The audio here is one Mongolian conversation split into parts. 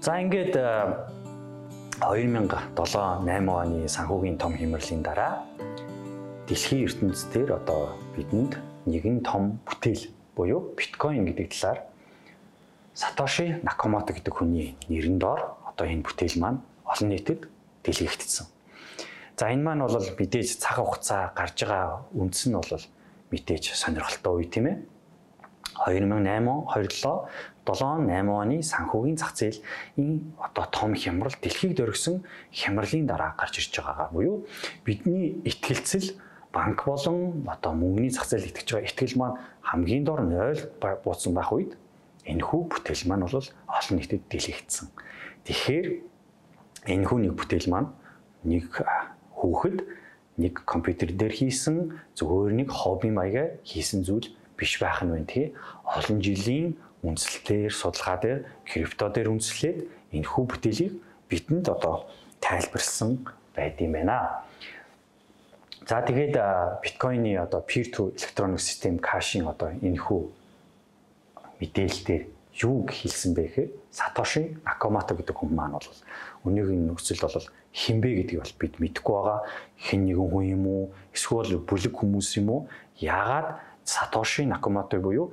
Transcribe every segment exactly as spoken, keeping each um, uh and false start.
За ингээд two thousand seven eight оны санхүүгийн том хямралын дараа дэлхийн ертөнцийн дээр одоо бидэнд нэгэн том бүтээл буюу биткойн гэдэг талаар Сатоши Накамото гэдэг хүний нэрэн доор одоо энэ бүтээл маань олон нийтэд дэлгэгдсэн. За энэ маань бол мэдээж цаг хугацаа гарч байгаа үндэс нь бол мэдээж сонирхолтой үе тийм ээ. two thousand eight, two thousand seven, seven оны санхүүгийн зах зээлийн одоо том хямрал дэлхийг дөргсөн хямралын дараа гарч ирж байгаагаа буюу бидний итгэлцэл банк болон одоо мөнгөний зах зээл итгэж байгаа итгэл маань хамгийн дор ноль буусан байх үед энэхүү бүтээл маань бол олон нийтэд дэлгэгдсэн. Тэгэхээр энэхүү нэг бүтээл маань нэг хүүхэд нэг компьютер дээр хийсэн зөвхөн нэг хобби маягаар хийсэн зүйл биш байх нь байна тий. Олон жилийн үндэслэлээр судалгаа дээр крипто дээр үндэслээд энэхүү бүтээлийг бидэнд одоо тайлбарлсан байд юм байна. За тэгээд биткойны одоо peer to electronic system caching одоо энэхүү мэдээлэл дээр юу хэлсэн бэ гэхээр Сатоши Накамото гэдэг хүн маань бол өнөөгийн нөхцөл бол хинбэ гэдгийг бол бид мэдэхгүй байгаа. Хэн нэгэн хүн юм уу? Эсвэл бүлэг хүмүүс юм уу? Яагаад Сатоши Накамото буюу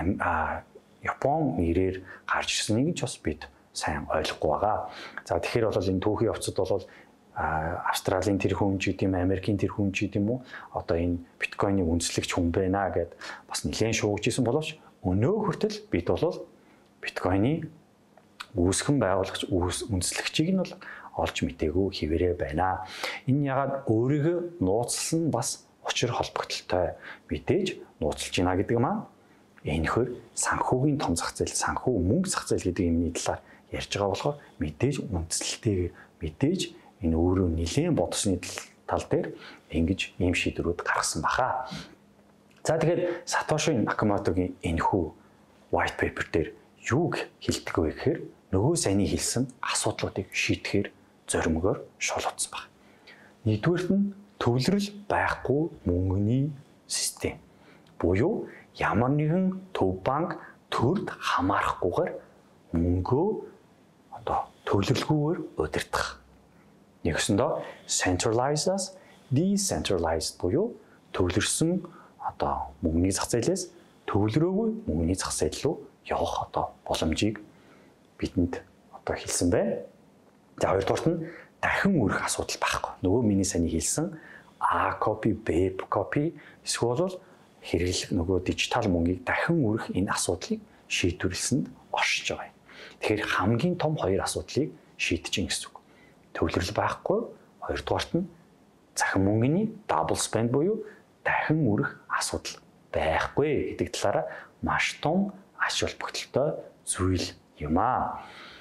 Япон нэрээр гарч ирснийг ч бас бид сайн ойлгохгүй байгаа. За тэгэхээр бол энэ түүхийн явцад бол Австралийн тэр хүн ч гэдэм Америкийн тэр хүн ч гэдэм үү одоо энэ биткойны үндэслэгч хүн байна гэд бас нэлээд шуугж исэн боловч өнөө хүртэл бид бол биткойны үүсгэн байгуулагч үндэслэгчийг нь бол олж мтээгүй хэвээрээ байна. Энэ ягаад өөрийгөө нууцлсан бас учир холбогдолтой мэдээж нууцлж байна гэдэг маань энэхэр санхүүгийн том зах зээл, санхүү мөнгө зах зээл гэдэг юмны талаар ярьж байгаа болохоор мэдээж үндэслэлтэйгээр мэдээж энэ өөрөө нэлээд бодсны тал дээр ингэж ийм шийдвэрүүд гаргасан баха. За тэгээд Сатоши Накамотогийн энэхүү white paper дээр юу хэлдэг вэ гэхээр нөгөө саяны хэлсэн асуудлуудыг шийдэхээр зоримогоор шулуутсан баг. Нэгдүгээрт нь төвлөрөл байхгүй мөнгөний систем буюу ямар нэгэн төв банк төрд хамаарахгүйгээр мөнгөө одоо төвлөрөлгүйгээр удирдах. Нэгсэндээ centralized decentralized буюу төвлөрсөн одоо мөнгөний зах зээлээс төвлөрөөгүй мөнгөний зах зээл рүү явах одоо боломжийг бидэнд одоо хэлсэн байна. За хоёрдугаарт нь дахин үрэх асуудал байхгүй. Нөгөө миний саяны хэлсэн A copy, B copy эсвэл хэрэглэх нөгөө дижитал мөнгийг дахин үрэх энэ асуудлыг шийдвэрлсэнд оршиж байгаа юм. Тэгэхээр хамгийн том хоёр асуудлыг шийдэж ин гэсэн үг. Төвлөрөл байхгүй, хоёрдугаарт нь захин мөнгөний double spend буюу дахин үрэх асуудал байхгүй гэдэг талаараа маш том ач холбогдолтой зүйл юм аа.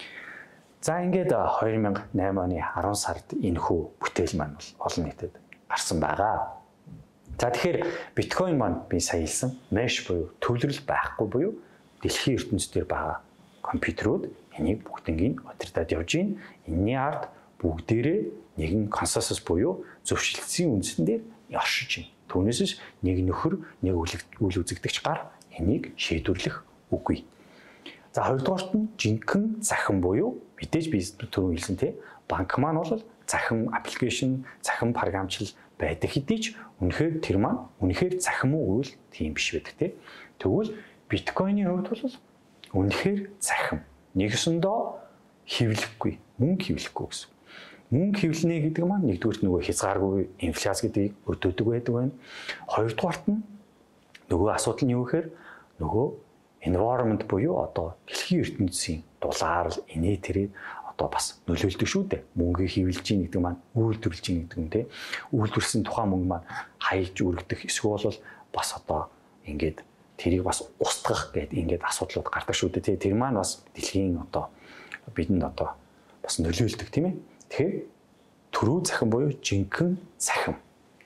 За ингээд two thousand eight оны ten сард энэхүү бүтээл маань бол олон нийтэд гарсан байгаа. За тэгэхээр биткойн маань би сая хэлсэн mesh буюу төвлөрөл байхгүй буюу дэлхийн ертөнцийн дээр байгаа компьютерүүд энийг бүгднийг удирдах явж байна. Энэний ард бүгдээрээ нэгэн консенсус буюу зөвшөлтсөн үндсэн дээр оршиж байна. Түүнээс нэг нөхөр, нэг үйл үзэгдэгч гар энийг шийдвэрлэх үгүй. За хоёрдугаарт нь жинхэнэ захин буюу мэдээж би түрүү хэлсэн тий банк маань бол захин аппликейшн, захин програмчлал байдаг хэдий ч үнэхээр тэр маань үнэхээр захин уу үйл тийм биш байдаг тий. Тэгвэл биткойны хувьд бол үнэхээр захин. Нэгсэндээ хэвлэхгүй, мөнгө хэвлэхгүй гэсэн. Мөнгө хэвлэнэ гэдэг маань нэгдүгürt нөгөө хязгааргүй инфляц гэдгийг өрдөөдөг байдаг байна. Хоёрдугаарт нь нөгөө асуудал нь юу гэхээр нөгөө environment буюу одоо дэлхийн ертөнцийн дулаар л инээ тэрээ одоо бас нөлөөлдөг шүү дээ. Мөнгө хэвлэж ийн гэдэг маань үйлдвэрлэж ийн гэдэг юм те. Үйлдвэрсэн тухайн мөнгө маань хаялж үргэх эсвэл бол бас одоо ингээд тэрийг бас устгах гэдэг ингээд асуудлууд гардаг шүү дээ. Тэр маань бас дэлхийн одоо бидэнд одоо бас нөлөөлдөг тийм ээ. Тэгэхээр түрүү захин буюу жинхэнэ захин.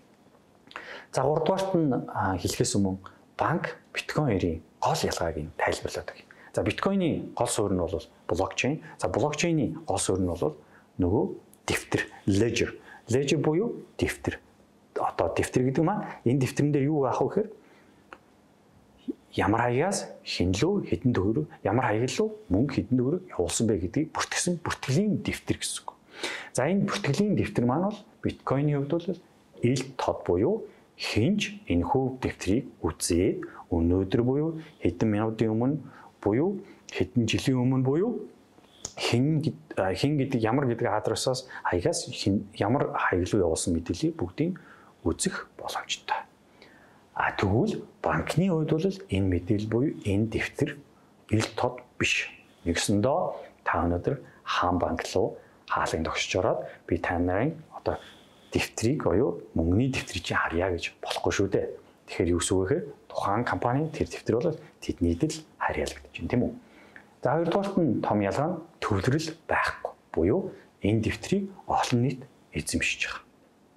За гуравдугаарт нь хэлэхээс өмнө банк биткойнын гол ялгааг нь тайлбарлаад өгье. За биткойны гол суурь нь бол блокчейн. За блокчейний гол суурь нь бол нөгөө дэвтэр, ledger. Ledger буюу дэвтэр. Одоо дэвтэр гэдэг маань энэ дэвтэрэн дээр юу аах вэ гэхээр ямар хаягаас хинлүү хэдэн төгрөг, ямар хаяг лөө мөнгө хэдэн төгрөг явуулсан бэ гэдгийг бүртгэсэн бүртгэлийн дэвтэр гэсэн үг. За энэ бүртгэлийн дэвтэр маань бол биткойны хувьд бол ил тод буюу хинж энэхүү дэвтрийг үзээд өнөөдөр буюу хэдэн минутын өмнө буюу хэдэн жилийн өмнө буюу хин хин гэдэг ямар гэдэг адресаас хаягаас ямар хаяг руу явуулсан мэдээллийг бүгдийг үзэх боломжтой. А тэгвэл банкны хувьд бол энэ мэдээлэл буюу энэ дэвтэр ил тод биш. Нэгсэндээ та өнөөдөр хаан банк руу хаалганд огшиж ороод би та нарын одоо дэвтрийг буюу мөнгөний дэвтрийг чинь харьяа гэж болохгүй шүү дээ. Тэгэхээр юу гэсэн үг вэ? Тухайн компани тэр дэвтэр бол тэднийд л харьяалагдаж байна, тийм үү? За хоёрдугаарт нь том ялгаа нь төвлөрөл байхгүй. Буюу энэ дэвтрийг олон нийт эзэмшиж байгаа.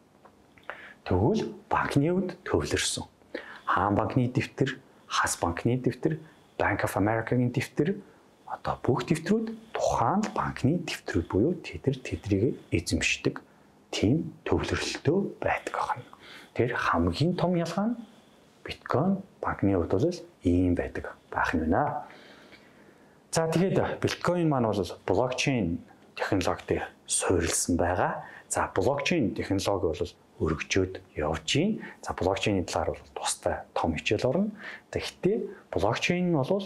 Тэгвэл банкны хувьд төвлөрсөн. Хаан банкны дэвтэр, Хас банкны дэвтэр, Bank of America-гийн дэвтэр одоо бүх дэвтрүүд тухайн банкны дэвтрүүд буюу тэд тэдрийг эзэмшдэг тийм төвлөрөлтөө байдаг байна. Тэр хамгийн том ялгаа нь биткойн банкны хувьд бол ийм байдаг байх нь байна. За тэгээд биткойн маань бол блокчейн технологи дээр суурилсан байгаа. За блокчейн технологи бол өргөжөөд явж байна. За блокчейний талаар бол тустай том хичээл орно. Тэгэхдээ блокчейн нь бол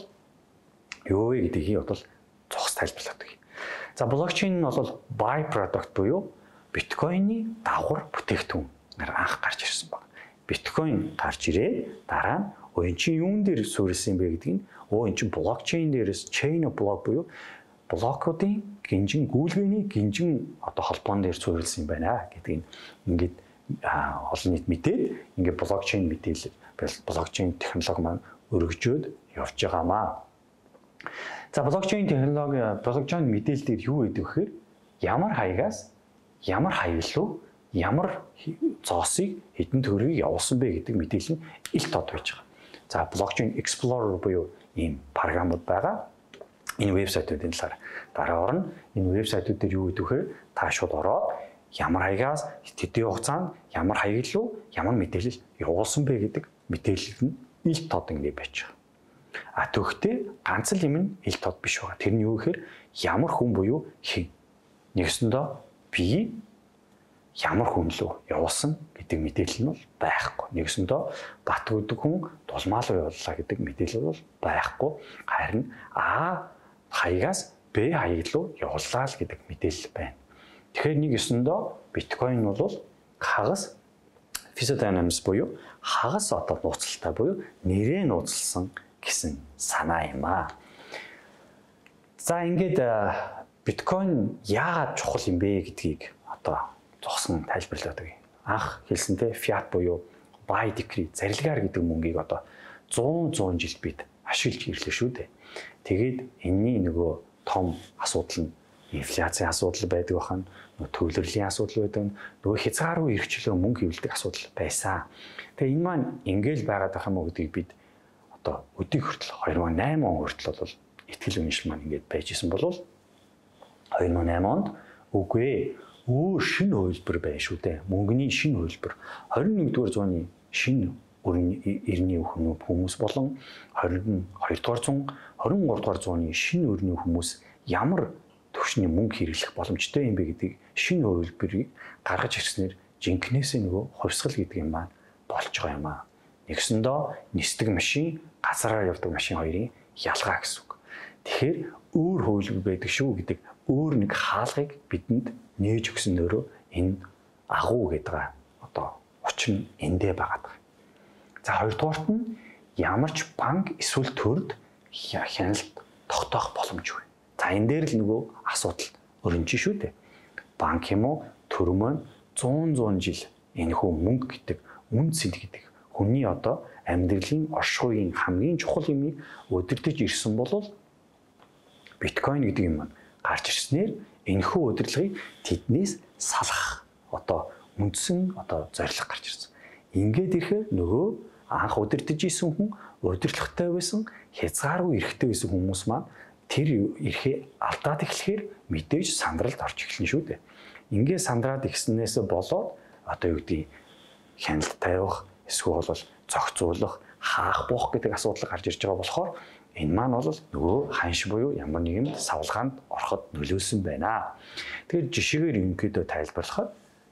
юу вэ гэдгийг бол цогц тайлбарладаг. За блокчейн нь бол by product буюу биткойны давхар бүтээгдэхүүн нар анх гарч ирсэн баг. Биткойн гарч ирээ дараа нь өө эн чинь юун дээр суурилсан бэ гэдэг нь өө эн чинь блокчейн дээрээс chain of block буюу блокуудын гинжин гүйлгээний гинжин одоо холбоон дээр суурилсан юм байна гэдгийг ингээд олон нийт мэдээд ингээд блокчейн мэдээлэл блокчейн технологи маань өргөжөөд явж байгаамаа. За блокчейн технологи блокчейн мэдээлэл дээр юу гэдэг вэ гэхээр ямар хаягаас ямар хаяг лөө ямар зоосыг хэдэн төгрөгийг явуулсан бэ гэдэг мэдээлэл нь ил тод байж байгаа. За блокчейн explorer буюу ийм програмууд байгаа. Энэ вебсайтуудын талаар дараа орно. Энэ вебсайтууд дээр юу гэдэг вэ гэхээр та шууд ороод ямар хаягаас хэдийн хугацаанд ямар хаяг лөө ямар мэдээлэл явуулсан бэ гэдэг мэдээлэл нь ил тод ингэ байж байгаа. А төгтөө ганц л юм нь ил тод биш байгаа. Тэр нь юу гэхээр ямар хүн буюу хэн нэгсэндээ би ямар хүн лөө явуулсан гэдэг мэдээлэл нь бол байхгүй. Нэгсэндээ бат гэдэг хүн дулмаалуу явууллаа гэдэг мэдээлэл бол байхгүй. Харин А хаягаас Б хаяг лөө явууллаа л гэдэг мэдээлэл байна. Тэгэхээр нэг ёсондоо биткойн бол хагас Fidesz буюу хагас одоо нууцлалтай буюу нэрээ нууцлсан гэсэн санаа юм аа. За ингээд биткойн яагаад чухал юм бэ гэдгийг одоо зогсон тайлбарлаад өгье. Анх хэлсэнтэй fiat буюу buy decree зарилгаар гэдэг мөнгийг одоо зуун зуун жил бид ашиглаж ирлээ шүү дээ. Тэгээд энэний нөгөө том асуудал нь инфляцийн асуудал байдаг бахан, төвлөрлийн асуудал байдаг, нөгөө хязгааргүй эрхчлөө мөнгө хэвлэдэг асуудал байсан. Тэгээ энэ маань ингээл байгаад байх юм уу гэдгийг бид одоо өдийг хүртэл хоёр мың и восемь он хүртэл бол ихтгэл үнэмшил маань ингээд байж исэн болвол хоёр мың и восемь онд үгүй өөр шинэ хувилбар байна шүү дээ. Мөнгөний шинэ хувилбар двадцать нэгдүгээр зууны шинэ эртний хүмүүс болон двадцать дугаар зуун двадцать три дугаар зууны шинэ өрний хүмүүс ямар төвшний мөнгө хэрэглэх боломжтой юм бэ гэдгийг шинэ хувилбарыг гаргаж ирснээр жинкнээсээ нөгөө хувьсгал гэдэг юм маань болж байгаа юм аа. Нэгсэндээ нисдэг машин, газараар явдаг машин хоёрын ялгаа гэсэн үг. Тэгэхээр өөр хувилбар байдаг шүү гэдэг өөр нэг хаалгыг бидэнд нээж өгсөн нөрөө энэ агуу гэдэг одоо учир нь эндээ байгаа. За хоёрдугаарт нь ямар ч банк эсвэл төрд хяналт тогтоох боломжгүй. За энэ дээр л нөгөө асуудал өрнөж шүү дээ. Банк юм уу төр маань зуун зуун жил энэхүү мөнгө гэдэг үн цэнд гэдэг хүний одоо амьдралын оршихуйн хамгийн чухал юмыг удирдах ирсэн бол биткойн гэдэг юм маань гарч ирснээр энэхүү удирдлагыг тэднээс салах одоо үндсэн одоо зорилго гарч ирсэн. Ингээд ирэхээр нөгөө анх удирдах исэн хүн удирдлагатай байсан хязгааргүй эрхтэй байсан хүмүүс маань тэр эрхээ алдаад эхлэхээр мэдээж сандралд орж эхэлнэ шүү дээ. Ингээд сандраад ихснээс болоод одоо юу гэдэг хяналт тавих эсвэл зохицуулах хаах буух гэдэг асуудал гарч ирж байгаа болохоор энэ маань бол нөгөө ханш буюу ямар нэгэн савлгаанд ороход нөлөөлсөн байна. Тэгэхээр жишээгээр ерөнхийдөө тайлбарлахад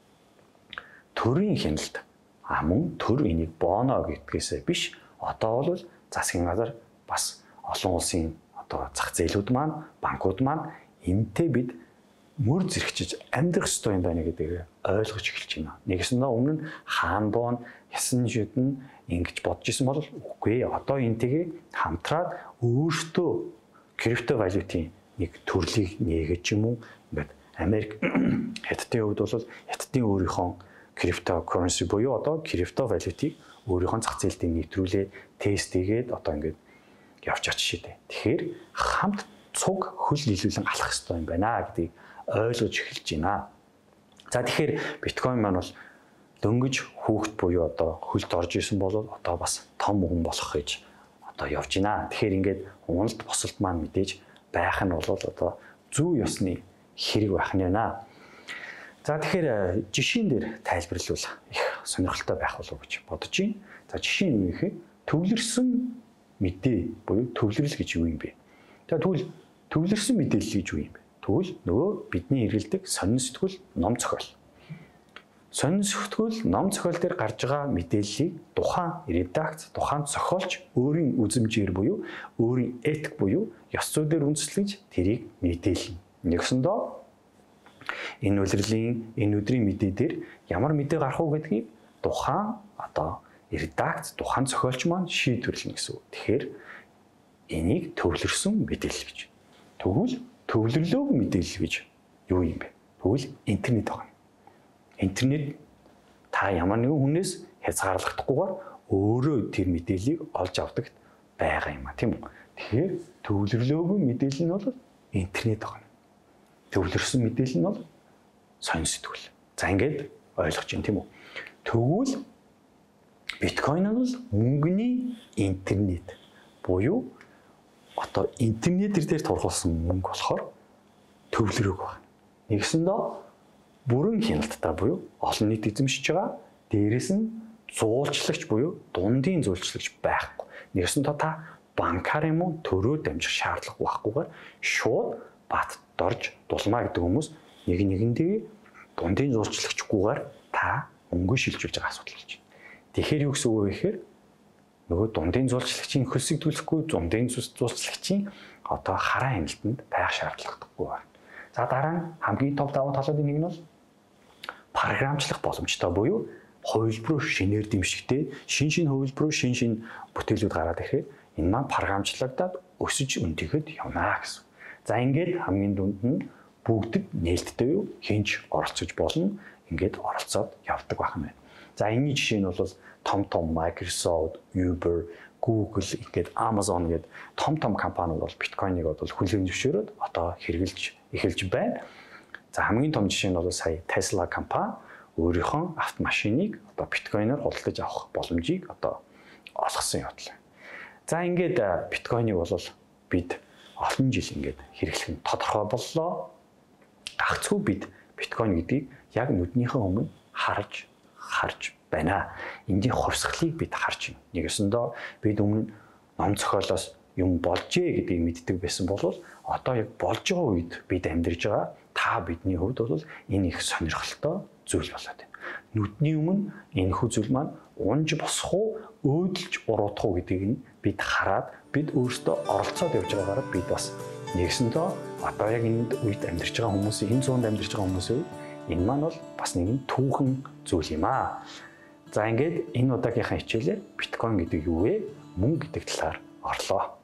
төрийн хяналт а мөн төр энийг бооно гэдгээсээ биш одоо бол засгийн газар бас олон улсын одоо зах зээлүүд маань банкуд маань энтэй бид мөр зэрэгчиж амьдрах ёстой юм байна гэдгийг ойлгож эхэлж байна. Нэгсэндээ өмнө нь хаан боон ясан шидэн ингэж бодож исэн бол үгүй одоо энтэйгээ хамтраад өөртөө крипто валютын нэг төрлийг нээгэж юм уу ингээд Америк хятадын хувьд бол хятадын өөрийнхөө криптокурренси буюу одоо крипто валютыг өөрийнхөө зах зээлд нэвтрүүлээ тест хийгээд одоо ингээд явж байгаа жишээ дээ. Тэгэхээр хамт цуг хөл нийлүүлэн алах хэрэгтэй юм байна гэдгийг ойлгож эхэлж байна. За тэгэхээр биткойн маань бол дөнгөж хүүхэд буюу одоо хөлд орж исэн бол одоо бас том хүн болох гэж одоо явж байна. Тэгэхээр ингээд уналт босолт маань мэдээж байх нь бол одоо зүй ёсны хэрэг байх нь байна. За тэгэхээр жишээн дээр тайлбарлавал их сонирхолтой байх болов уу гэж бодож байна. За жишээ нь юу гэхээр төвлөрсөн мэдээ буюу төвлөрөл гэж юу юм бэ? За тэгвэл төвлөрсөн мэдээлэл гэж юу юм бэ? Тэгвэл нөгөө бидний хэрэгэлдэг сонин сэтгүүл ном зохиол. Сонин сэтгүүл ном зохиол дээр гарч байгаа мэдээллийг тухайн редакц, тухайн зохиолч өөрийн үзмжээр буюу өөрийн этик буюу ёс зүйдээр үндэслэж тэрийг мэдээлнэ. Нэгсэндээ энэ улирлын энэ өдрийн мэдээ дээр ямар мэдээ гарах уу гэдгийг тухайн одоо редакц, тухайн зохиолч маань шийдвэрлэнэ гэсэн үг. Тэгэхээр энийг төвлөрсөн мэдээлэл гэж. Тэгвэл төвлөрлөөг мэдээлэл гэж юу юм бэ? Тэгвэл интернет байна. Интернет та ямар нэгэн хүнээс хязгаарлахдахгүйгээр өөрөө тэр мэдээллийг олж авдаг байгаа юм а тийм үү? Тэгэхээр төвлөрлөөгүй мэдээлэл нь бол интернет байна. Төвлөрсөн мэдээлэл нь бол сонин сэтгүүл. За ингээд ойлгож байна тийм үү? Тэгвэл биткойн нь бол мөнгөний интернет буюу одоо интернетэр дээр тургуулсан мөнгө болохоор төвлөрөөг байна. Нэгсэндээ бүрэн хяналттай буюу олон нийт эзэмшиж байгаа дээрэс нь зуулчлагч буюу дундын зуулчлагч байхгүй. Нэгсэндээ та банкар юм уу төрөө дамжих шаардлага байхгүйгээр шууд бат дорж дулмаа гэдэг хүмүүс нэг нэгэндээ дундын зуулчлагчгүйгээр та мөнгө шилжүүлж байгаа асуудал болж байна. Тэгэхээр юу гэсэн үг вэ гэхээр нөгөө дундын зуулчлагчийн хөлсийг төлөхгүй дундын зуулчлагчийн одоо хараа хяналтанд байх шаардлагагүй байна. За дараа нь хамгийн топ давуу талуудын нэг нь бол програмчлах боломжтой буюу хувилбар руу шинээр дэмжихтэй шин шин хувилбар руу шин шин бүтээлүүд гараад ирэхээр энэ маань програмчлагдаад өсөж өндөгөд явна гэсэн. За ингээд хамгийн дунд нь бүгдд нээлттэй юу хинж оролцож болно. Ингээд оролцоод явдаг байх юм байна. За энэний жишээ нь бол том том Microsoft, Uber, Google ингээд Amazon гэдэг том том компаниуд бол биткойныг бол хүлээн зөвшөөрөөд одоо хэрэгжилж эхэлж байна. За хамгийн том жишээ нь бол сая Tesla компани өөрийнхөө автомашиныг одоо биткойноор худалдаж авах боломжийг одоо олгосон явдал. За ингээд биткойныг бол бид олон жил ингээд хэрэглэх нь тодорхой боллоо. Гагцхүү бид биткойн гэдгийг яг нүднийхээ өмнө харж харж байна. Эндийн хувьсгалыг бид харж байна. Нэгсэндээ бид өмнө ном зохиолоос юм болжээ гэдгийг мэддэг байсан бол одоо яг болж байгаа үед бид амьдарч байгаа та бидний хувьд бол энэ их сонирхолтой зүйл болоод байна. Нүдний өмнө энэ хүү зүйл маань унж босох уу, өөдөлж уруудах уу гэдгийг нь бид хараад бид өөрсдөө оролцоод явж байгаагаар бид бас нэгсэндээ одоо яг энэ үед амьдарч байгаа хүмүүсийн энэ зуунд амьдарч байгаа хүмүүсийн энэ маань бол бас нэгэн түүхэн зүйл юм аа. За ингээд энэ удаагийнхаа хичээлээр биткойн гэдэг юу вэ? Мөнгө гэдэг талаар орлоо.